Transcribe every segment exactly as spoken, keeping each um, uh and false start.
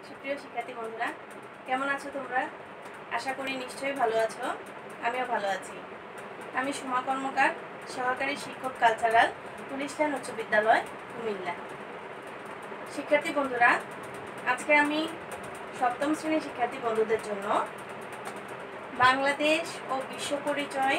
সুপ্রিয় শিক্ষার্থী বন্ধুরা, কেমন আছো তোমরা? আশা করি নিশ্চয়ই ভালো আছো। আমিও ভালো আছি। আমি সুমা কর্মকার, সহকারী শিক্ষক, কালচারাল, পুলিশ লাইন উচ্চ বিদ্যালয়, কুমিল্লা। শিক্ষার্থী বন্ধুরা, আজকে আমি সপ্তম শ্রেণীর শিক্ষার্থী বন্ধুদের জন্য বাংলাদেশ ও বিশ্ব পরিচয়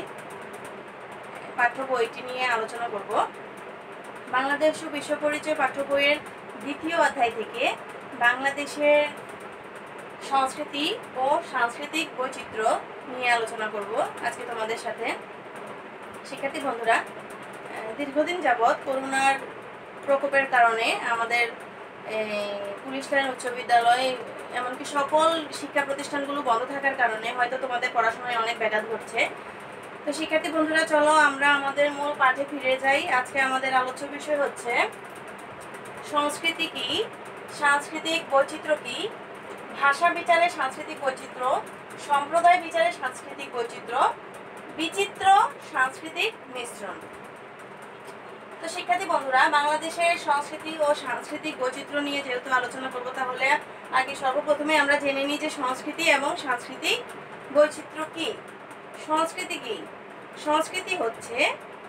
পাঠ্য বইটি নিয়ে আলোচনা করব। বাংলাদেশ ও বিশ্ব পরিচয় পাঠ্য বইয়ের দ্বিতীয় অধ্যায় থেকে বাংলাদেশের সংস্কৃতি ও সাংস্কৃতিক বৈচিত্র্য নিয়ে আলোচনা করব আজকে তোমাদের সাথে। শিক্ষার্থী বন্ধুরা, দীর্ঘদিন যাবৎ করোনার প্রকোপের কারণে আমাদের পুলিশ লাইন উচ্চ বিদ্যালয় এমনকি সকল শিক্ষা প্রতিষ্ঠানগুলো বন্ধ থাকার কারণে হয়তো তোমাদের পড়াশোনায় অনেক ব্যাঘাত ঘটছে। তো শিক্ষার্থী বন্ধুরা, চলো আমরা আমাদের মূল পাঠে ফিরে যাই। আজকে আমাদের আলোচ্য বিষয় হচ্ছে সংস্কৃতি কি, সাংস্কৃতিক বৈচিত্র্য কি, ভাষা বিচারে সাংস্কৃতিক বৈচিত্র্য, সম্প্রদায় বিচারে সাংস্কৃতিক বৈচিত্র্য, বিচিত্র সাংস্কৃতিক মিশ্রণ। তো শিক্ষার্থী বন্ধুরা, বাংলাদেশের সংস্কৃতি ও সাংস্কৃতিক বৈচিত্র্য নিয়ে যেহেতু আলোচনা করবো, তাহলে আগে সর্বপ্রথমে আমরা জেনে নিই যে সংস্কৃতি এবং সাংস্কৃতিক বৈচিত্র্য কি। সংস্কৃতি কি? সংস্কৃতি হচ্ছে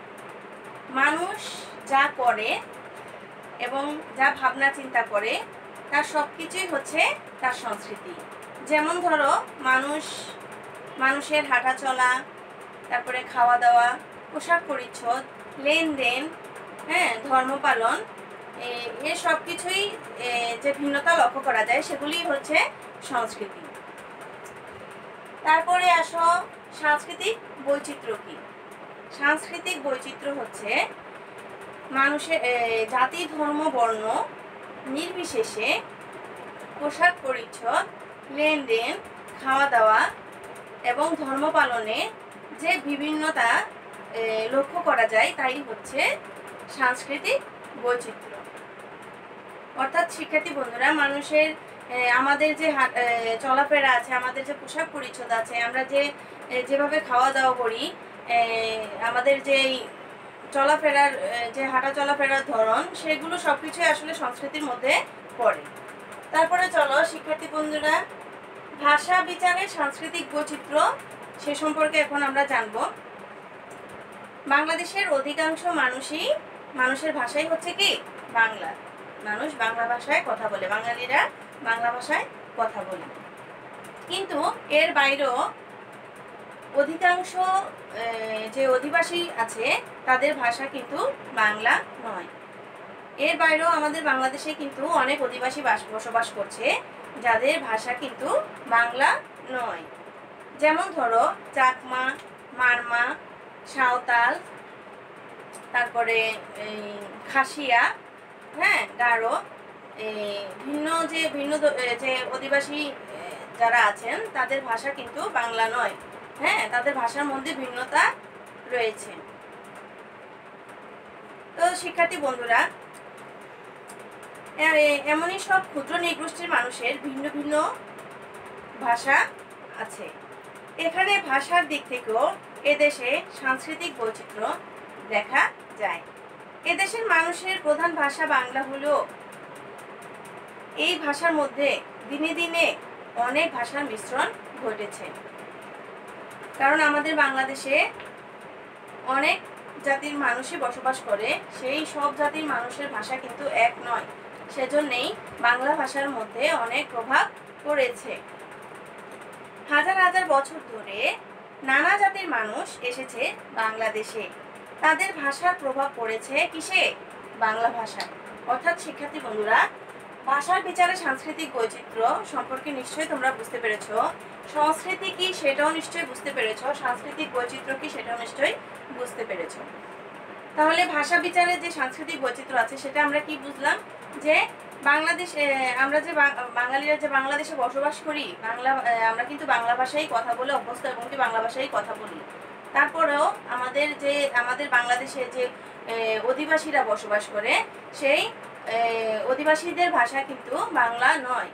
মানুষ যা করে এবং যা ভাবনা চিন্তা করে তার সব কিছুই হচ্ছে তার সংস্কৃতি। যেমন ধরো, মানুষ মানুষের হাঁটা চলা, তারপরে খাওয়া দাওয়া, পোশাক পরিচ্ছদ, লেনদেন, হ্যাঁ, ধর্ম পালন, এ সব কিছুই যে ভিন্নতা লক্ষ্য করা যায় সেগুলি হচ্ছে সংস্কৃতি। তারপরে আসো সাংস্কৃতিক বৈচিত্র্য কি। সাংস্কৃতিক বৈচিত্র্য হচ্ছে মানুষের জাতি, ধর্ম, বর্ণ নির্বিশেষে পোশাক পরিচ্ছদ, লেনদেন, খাওয়া দাওয়া এবং ধর্ম পালনে যে বিভিন্নতা লক্ষ্য করা যায় তাই হচ্ছে সাংস্কৃতিক বৈচিত্র্য। অর্থাৎ শিক্ষার্থী বন্ধুরা, মানুষের আমাদের যে চলাফেরা আছে, আমাদের যে পোশাক পরিচ্ছদ আছে, আমরা যে যেভাবে খাওয়া দাওয়া করি, আমাদের যে চলাফেরার যে হাঁটা চলাফেরার ধরন, সেগুলো সব কিছুই আসলে সংস্কৃতির মধ্যে পড়ে। তারপরে চলো শিক্ষার্থী বন্ধুরা, ভাষা বিচারে সাংস্কৃতিক বৈচিত্র্য সে সম্পর্কে এখন আমরা জানব। বাংলাদেশের অধিকাংশ মানুষই মানুষের ভাষাই হচ্ছে কি বাংলা। মানুষ বাংলা ভাষায় কথা বলে, বাঙালিরা বাংলা ভাষায় কথা বলে। কিন্তু এর বাইরেও অধিকাংশ যে অধিবাসী আছে তাদের ভাষা কিন্তু বাংলা নয়। এর বাইরেও আমাদের বাংলাদেশে কিন্তু অনেক অধিবাসী বসবাস করছে যাদের ভাষা কিন্তু বাংলা নয়। যেমন ধরো চাকমা, মারমা, সাঁওতাল, তারপরে খাসিয়া, হ্যাঁ, গারো, ভিন্ন যে ভিন্ন যে অধিবাসী যারা আছেন তাদের ভাষা কিন্তু বাংলা নয়। হ্যাঁ, তাদের ভাষার মধ্যে ভিন্নতা রয়েছে। তো শিক্ষার্থী বন্ধুরা, এমনই সব ক্ষুদ্র নৃগোষ্ঠীর মানুষের ভিন্ন ভিন্ন ভাষা আছে। এখানে ভাষার দিক থেকেও এদেশে সাংস্কৃতিক বৈচিত্র্য দেখা যায়। এদেশের মানুষের প্রধান ভাষা বাংলা হলেও এই ভাষার মধ্যে দিনে দিনে অনেক ভাষার মিশ্রণ ঘটেছে। কারণ আমাদের বাংলাদেশে অনেক জাতির মানুষই বসবাস করে, সেই সব জাতির মানুষের ভাষা কিন্তু এক নয়। সেজন্যই বাংলা ভাষার মধ্যে অনেক প্রভাব পড়েছে। হাজার হাজার বছর ধরে নানা জাতির মানুষ এসেছে বাংলাদেশে, তাদের ভাষার প্রভাব পড়েছে কিসে? বাংলা ভাষায়। অর্থাৎ শিক্ষার্থী বন্ধুরা, ভাষার বিচারে সাংস্কৃতিক বৈচিত্র্য সম্পর্কে নিশ্চয়ই তোমরা বুঝতে পেরেছো। সংস্কৃতি কি সেটাও নিশ্চয়ই বুঝতে পেরেছো, সাংস্কৃতিক বৈচিত্র্য কি সেটাও নিশ্চয়ই বুঝতে পেরেছো। তাহলে ভাষা বিচারে যে সাংস্কৃতিক বৈচিত্র্য আছে সেটা আমরা কি বুঝলাম? যে বাংলাদেশে আমরা যে বাঙালিরা যে বাংলাদেশে বসবাস করি, বাংলা আমরা কিন্তু বাংলা ভাষায় কথা বলে অভ্যস্ত এবং কি বাংলা ভাষায় কথা বলি। তারপরেও আমাদের যে আমাদের বাংলাদেশে যে অধিবাসীরা বসবাস করে, সেই অধিবাসীদের ভাষা কিন্তু বাংলা নয়।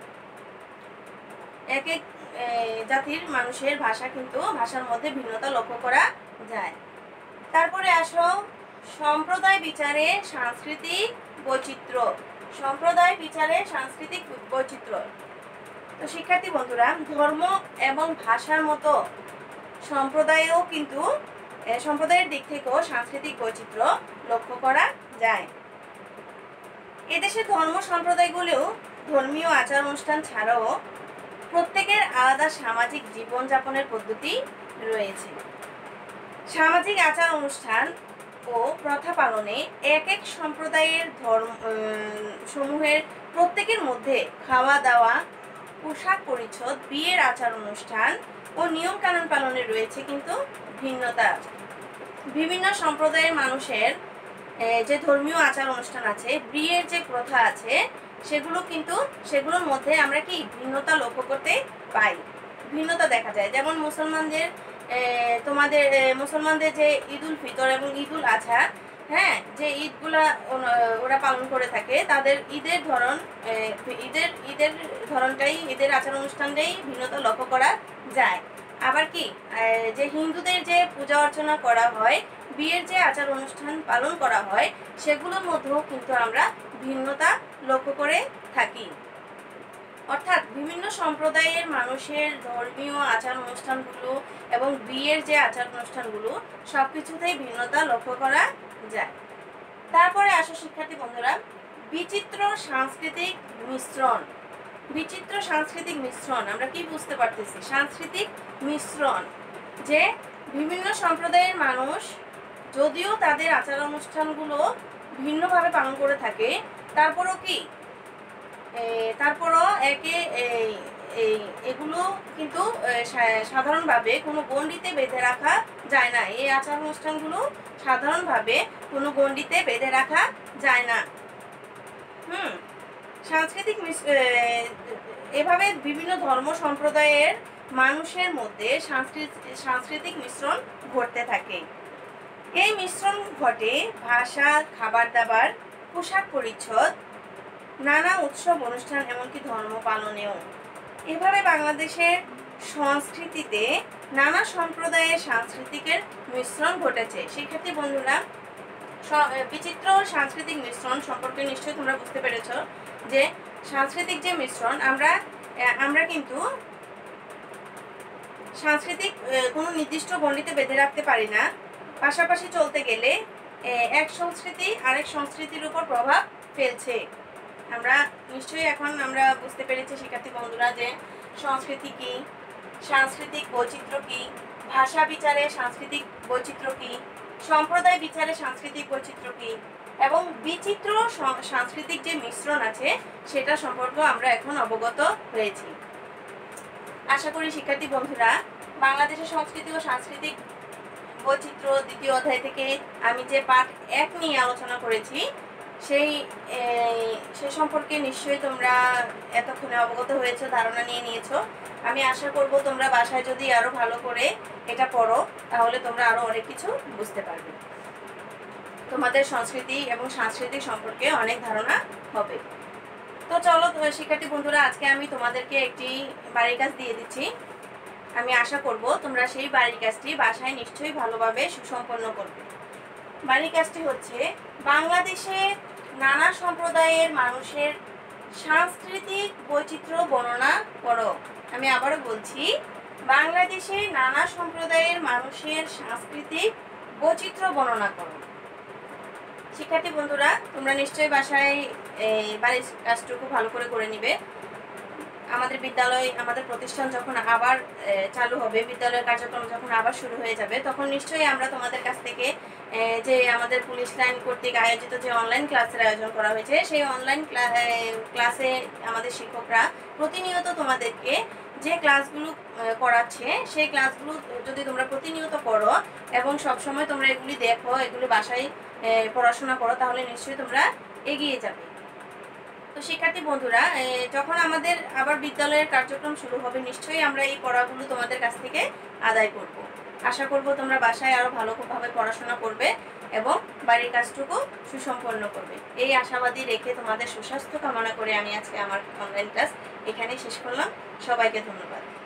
এক এক জাতির মানুষের ভাষা কিন্তু ভাষার মধ্যে ভিন্নতা লক্ষ্য করা যায়। তারপরে আসো সম্প্রদায় বিচারে সাংস্কৃতিক বৈচিত্র্য। সম্প্রদায় বিচারে সাংস্কৃতিক বৈচিত্র্য। তো শিক্ষার্থী বন্ধুরা, ধর্ম এবং ভাষার মতো সম্প্রদায়েও কিন্তু সম্প্রদায়ের দিক থেকেও সাংস্কৃতিক বৈচিত্র্য লক্ষ্য করা যায়। এদেশে ধর্ম সম্প্রদায়গুলিও ধর্মীয় আচার অনুষ্ঠান ছাড়াও প্রত্যেকের আলাদা সামাজিক জীবনযাপনের পদ্ধতি রয়েছে। সামাজিক আচার অনুষ্ঠান ও প্রথা পালনে এক এক সম্প্রদায়ের ধর্ম সমূহের প্রত্যেকের মধ্যে খাওয়া দাওয়া, পোশাক পরিচ্ছদ, বিয়ের আচার অনুষ্ঠান ও নিয়ম কানুন পালনে রয়েছে কিন্তু ভিন্নতা। বিভিন্ন সম্প্রদায়ের মানুষের যে ধর্মীয় আচার অনুষ্ঠান আছে, বিয়ের যে প্রথা আছে, সেগুলো কিন্তু সেগুলোর মধ্যে আমরা কি ভিন্নতা লক্ষ্য করতে পাই, ভিন্নতা দেখা যায়। যেমন মুসলমানদের তোমাদের মুসলমানদের যে ঈদ উল ফিতর এবং ঈদ উল আজহা, হ্যাঁ, যে ঈদগুলা ওরা পালন করে থাকে, তাদের ঈদের ধরন ঈদের ঈদের ধরনটাই ঈদের আচার অনুষ্ঠানটাই ভিন্নতা লক্ষ্য করা যায়। আবার কি যে হিন্দুদের যে পূজা অর্চনা করা হয়, বিয়ের যে আচার অনুষ্ঠান পালন করা হয়, সেগুলোর মধ্যেও কিন্তু আমরা ভিন্নতা লক্ষ্য করে থাকি। অর্থাৎ বিভিন্ন সম্প্রদায়ের মানুষের ধর্মীয় আচার অনুষ্ঠানগুলো এবং বিয়ের যে আচার অনুষ্ঠানগুলো সব কিছুতেই ভিন্নতা লক্ষ্য করা যায়। তারপরে আসো শিক্ষার্থী বন্ধুরা, বিচিত্র সাংস্কৃতিক মিশ্রণ। বিচিত্র সাংস্কৃতিক মিশ্রণ আমরা কি বুঝতে পারতেছি? সাংস্কৃতিক মিশ্রণ যে বিভিন্ন সম্প্রদায়ের মানুষ যদিও তাদের আচার অনুষ্ঠানগুলো ভিন্নভাবে পালন করে থাকে, তারপরও কি তারপরও একে এই এগুলো কিন্তু সাধারণভাবে কোনো গণ্ডিতে বেঁধে রাখা যায় না। এই আচার অনুষ্ঠানগুলো সাধারণভাবে কোনো গণ্ডিতে বেঁধে রাখা যায় না। হুম সাংস্কৃতিক এভাবে বিভিন্ন ধর্ম সম্প্রদায়ের মানুষের মধ্যে সাংস্কৃতিক মিশ্রণ ঘটতে থাকে। এই মিশ্রণ ঘটে ভাষা, খাবার দাবার, পোশাক পরিচ্ছদ, নানা উৎসব অনুষ্ঠান, এমনকি ধর্ম পালনেও। এভাবে বাংলাদেশের সংস্কৃতিতে নানা সম্প্রদায়ের সাংস্কৃতিকের মিশ্রণ ঘটেছে। শিক্ষার্থী বন্ধুরা, বিচিত্র সাংস্কৃতিক মিশ্রণ সম্পর্কে নিশ্চয়ই তোমরা বুঝতে পেরেছ যে সাংস্কৃতিক যে মিশ্রণ আমরা আমরা কিন্তু সাংস্কৃতিক কোনো নির্দিষ্ট গণ্ডিতে বেঁধে রাখতে পারি না। পাশাপাশি চলতে গেলে এক সংস্কৃতি আরেক সংস্কৃতির উপর প্রভাব ফেলছে। আমরা নিশ্চয়ই এখন আমরা বুঝতে পেরেছি শিক্ষার্থী বন্ধুরা যে সংস্কৃতি কি, সাংস্কৃতিক বৈচিত্র্য কি, ভাষা বিচারে সাংস্কৃতিক বৈচিত্র্য কি, সম্প্রদায় বিচারে সাংস্কৃতিক বৈচিত্র্য কি, এবং বিচিত্র সাংস্কৃতিক যে মিশ্রণ আছে সেটা সম্পর্কে আমরা এখন অবগত হয়েছি। আশা করি শিক্ষার্থী বন্ধুরা বাংলাদেশের সংস্কৃতি ও সাংস্কৃতিক বৈচিত্র্য দ্বিতীয় অধ্যায় থেকে আমি যে পাঠ এক নিয়ে আলোচনা করেছি সেই সে সম্পর্কে নিশ্চয়ই তোমরা এতক্ষণে অবগত হয়েছো, ধারণা নিয়ে নিয়েছো। আমি আশা করব তোমরা বাসায় যদি আরো ভালো করে এটা পড়ো তাহলে তোমরা আরো অনেক কিছু বুঝতে পারবে, তোমাদের সংস্কৃতি এবং সাংস্কৃতিক সম্পর্কে অনেক ধারণা হবে। তো চলো শিক্ষার্থী বন্ধুরা, আজকে আমি তোমাদেরকে একটি বাড়ির কাজ দিয়ে দিচ্ছি। আমি আশা করব তোমরা সেই বাড়ির কাজটি বাসায় নিশ্চয়ই ভালোভাবে সুসম্পন্ন করবে। বাড়ির কাজটি হচ্ছে বাংলাদেশে নানা সম্প্রদায়ের মানুষের সাংস্কৃতিক বৈচিত্র্য বর্ণনা করো। আমি আবারও বলছি, বাংলাদেশে নানা সম্প্রদায়ের মানুষের সাংস্কৃতিক বৈচিত্র্য বর্ণনা করো। শিক্ষার্থী বন্ধুরা, তোমরা নিশ্চয়ই বাসায় বাড়ির কাজটুকু ভালো করে করে নিবে। আমাদের বিদ্যালয় আমাদের প্রতিষ্ঠান যখন আবার চালু হবে, বিদ্যালয়ের কার্যক্রম যখন আবার শুরু হয়ে যাবে, তখন নিশ্চয়ই আমরা তোমাদের কাছ থেকে যে আমাদের পুলিশ লাইন কর্তৃক আয়োজিত যে অনলাইন ক্লাসের আয়োজন করা হয়েছে, সেই অনলাইন ক্লাসে আমাদের শিক্ষকরা প্রতিনিয়ত তোমাদেরকে যে ক্লাসগুলো করাচ্ছে সেই ক্লাসগুলো যদি তোমরা প্রতিনিয়ত করো এবং সবসময় তোমরা এগুলি দেখো, এগুলি বাসায় পড়াশোনা করো, তাহলে নিশ্চয়ই তোমরা এগিয়ে যাবে। তো শিক্ষার্থী বন্ধুরা, যখন আমাদের আবার বিদ্যালয়ের কার্যক্রম শুরু হবে নিশ্চয়ই আমরা এই পড়াগুলো তোমাদের কাছ থেকে আদায় করব। আশা করব তোমরা বাসায় আরো ভালোভাবে পড়াশোনা করবে এবং বাড়ির কাজটুকু সুসম্পন্ন করবে। এই আশাবাদী রেখে তোমাদের সুস্বাস্থ্য কামনা করে আমি আজকে আমার অনলাইন ক্লাস এখানেই শেষ করলাম। সবাইকে ধন্যবাদ।